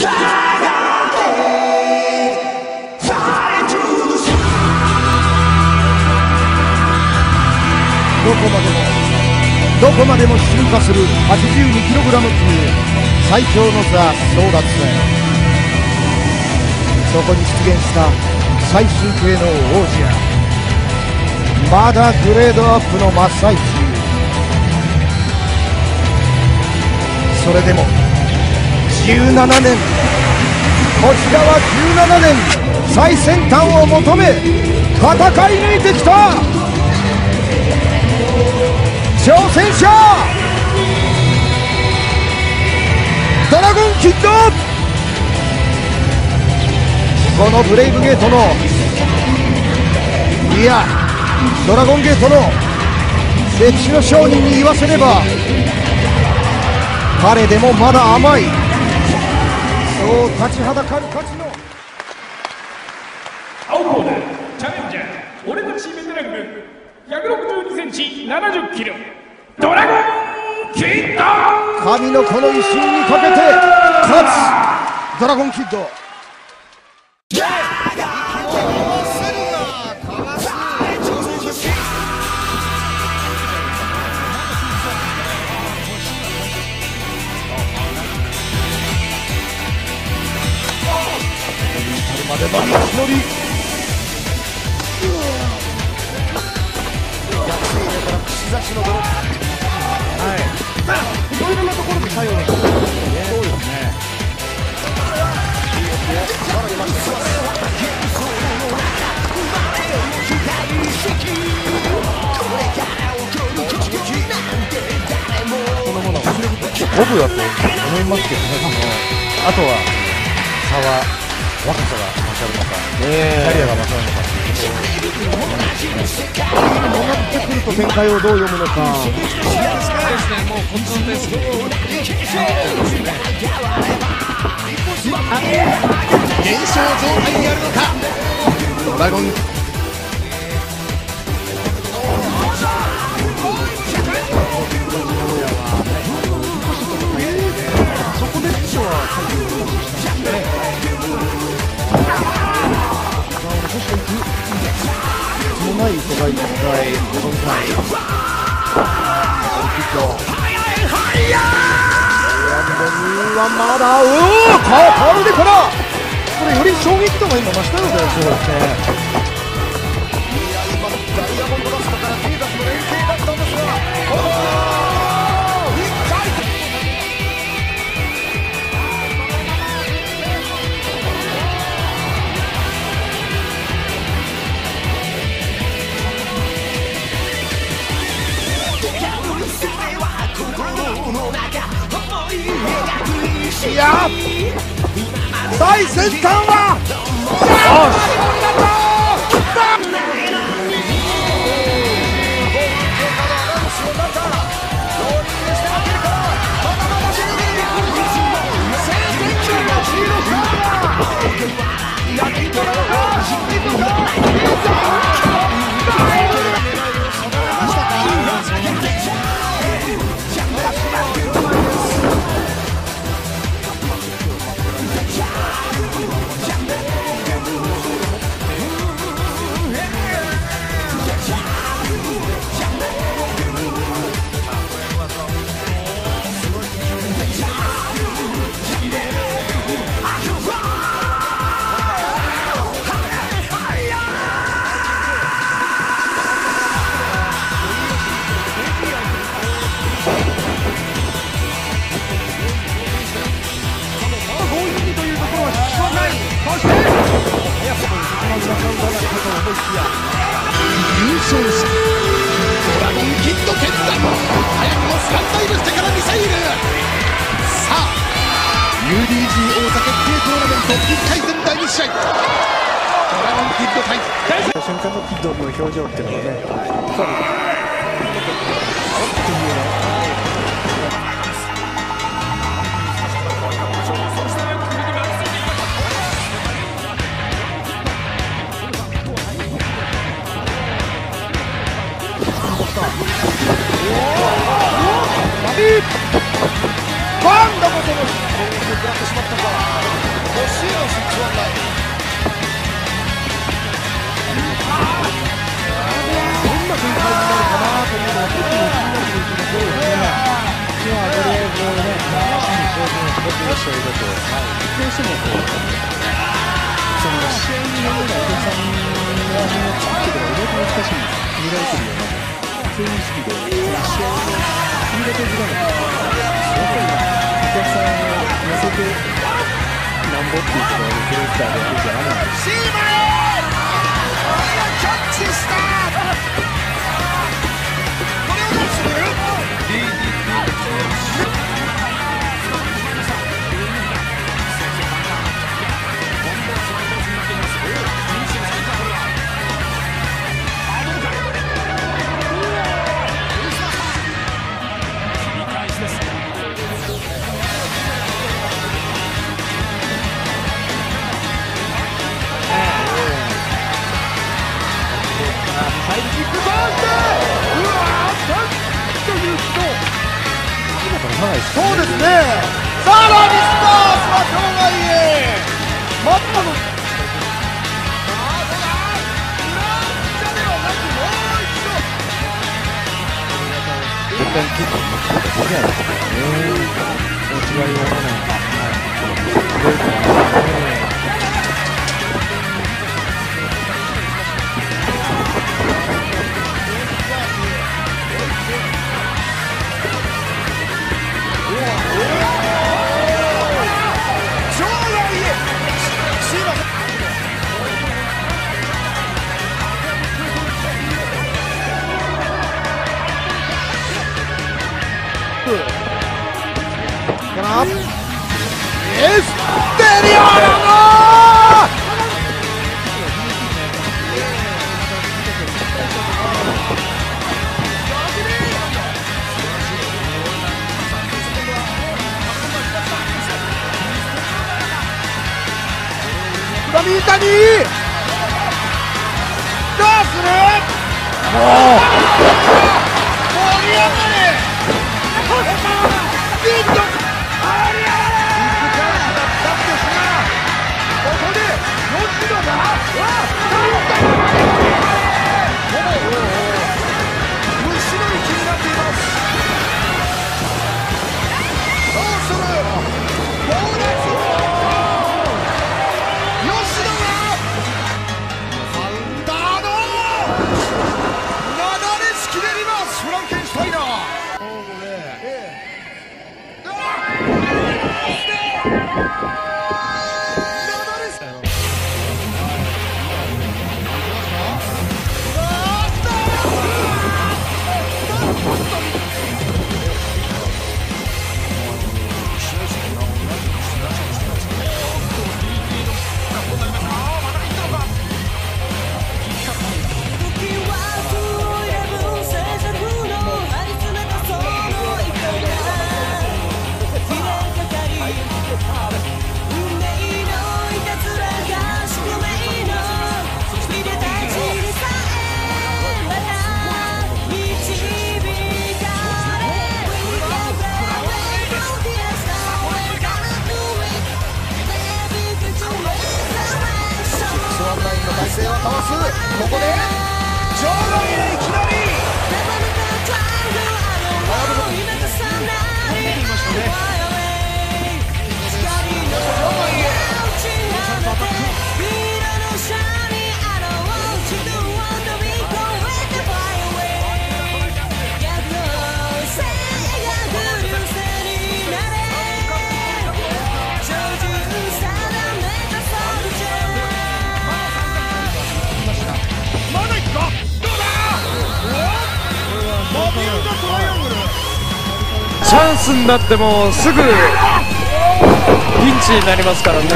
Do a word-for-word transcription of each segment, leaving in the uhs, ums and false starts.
どこまでもどこまでも進化する はちじゅうにキログラム 級最強のザ・争奪戦。そこに出現した最新系の王者、まだグレードアップの真っ最中。それでもじゅうななねん、こちらはじゅうななねん最先端を求め戦い抜いてきた挑戦者、ドラゴンキッド。このブレイブゲートの、いやドラゴンゲートの歴史の商人に言わせれば、彼でもまだ甘い。そう立ちはだかる価値の青コーナーチャレンジャー、俺たちベテラン軍ひゃくろくじゅうにセンチななじゅっキロドラゴンキッド。 神のこの威信にかけて勝つドラゴンキッド。までの道のり、串刺しのドロップ、はい、いろいろなところで作用がそうですね。このものは五分だと思いますけどね。あとは差は若さが勝るのか、キャリアが勝るのかっていうところになってくると展開をどう読むのか。そうですね、もうコントロールです。現象状態にあるのかドラゴン。そこで師匠はない疎外の使い、ドラゴンタイム。はまだ、うおー、顔腕から、これより衝撃度が今増したので、そうですね。いや、今ダイヤモンドダストからティーザスの連携だったんですが、おー、いっかい。いや最先端は優勝者ドラゴンキッド決断。早くもスランダイルしてからミサイル。さあ ユーディージー 王座決定トーナメントいっかい戦だいに試合、ドラゴンキッド対瞬間のキッドの表情っていうのがね、やっぱりっていうね。バンダムとの攻撃を食らってしまったか。 試合だと、どうしてもこうその試合によるようなお客さんがチャックでは意外と難しい見られてるようなそういう意識で試合を組み立てづらいので、やっぱりお客さんを寄せてなんぼっていうところでプレッシャーでやるんじゃないですか。 キャッチしたこれをどうする ディーディーティーハイキックバーンでうわーというとそうですね。 さらにスタースは場外へまったの絶対にキックにできないですからね。その違いを分からないか。 エステリオーノー上板にどうする盛り上がれビットここで場外へいきなりチャンスになってもすぐピンチになりますからね。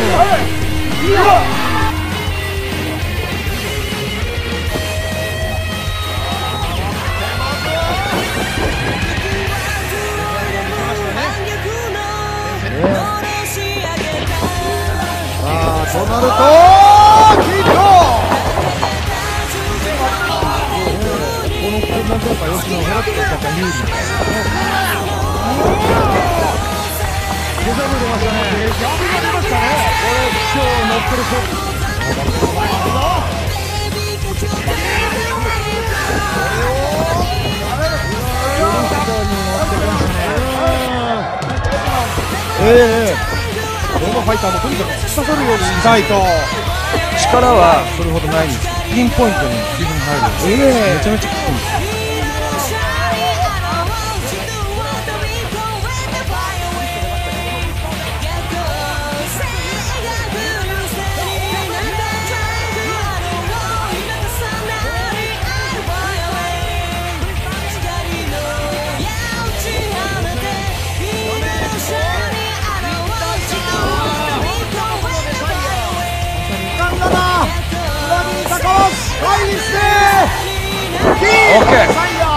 となるとヒットこの混乱とか吉野を減らっていったから有利みたいなデザブ出ましたね。デザブが出ましたね。これ今日乗ってる人ええどのファイターもとにかく突き刺さるようにしたいと。 力はそれほどないんですけど、ピンポイントに自分に入るんで、 ええめちゃめちゃ効くんですよ。 オッケー。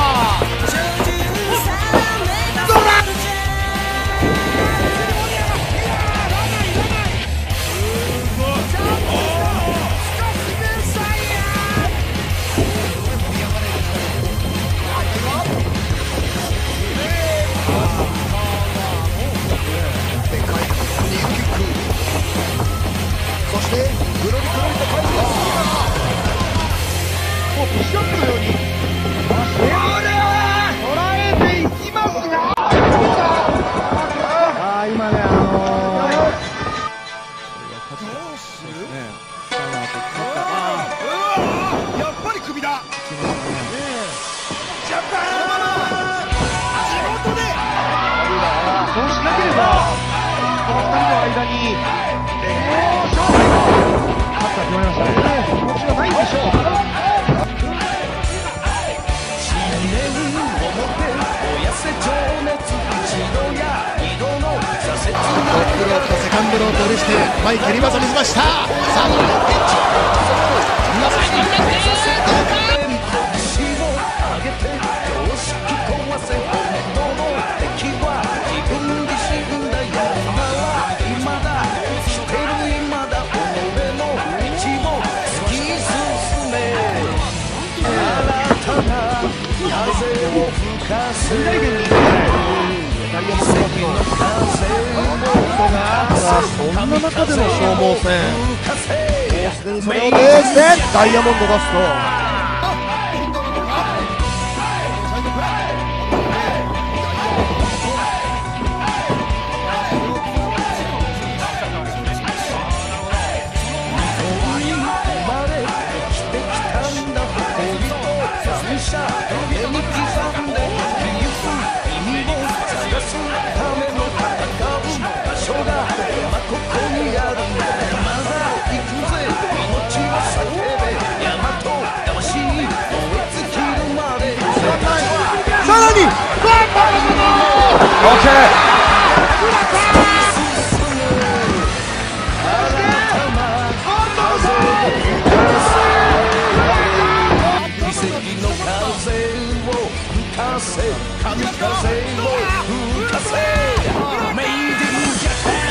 そしてグロリクロリと返します。もうプッシュアップのように捉えていきますが、ああ今ね、あのー、どうする？やっぱり首だ。ジャパン地元でそうしなければこのふたりの間に勝った決まりましたね。気持ちがないんでしょう。トップロープとセカンドロープを利して前蹴り技見せました。さあどうだ。最大限にダイヤモンドバスのそんな中での消耗戦、もうすでにそれをレースでダイヤモンドバスとさらにオッケー。神風を吹かせメイディンジャパン。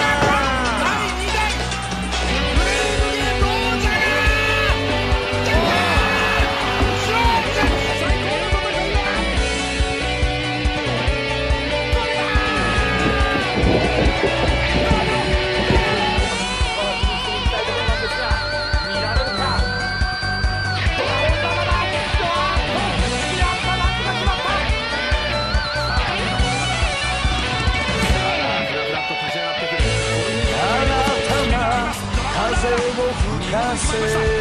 風を吹かせて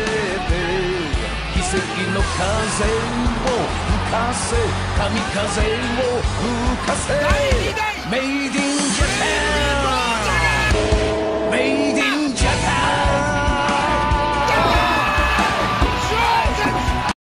奇跡の風を吹かせ神風を吹かせメイディンジャパン。